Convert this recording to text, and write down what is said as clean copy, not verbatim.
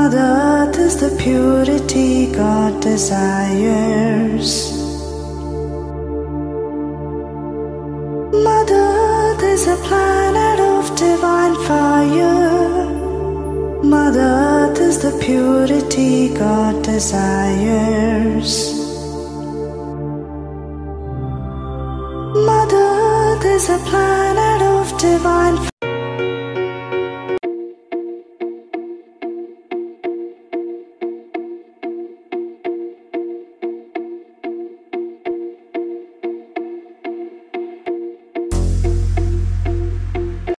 Mother Earth is the purity God desires. Mother Earth is a planet of divine fire. Mother Earth is the purity God desires.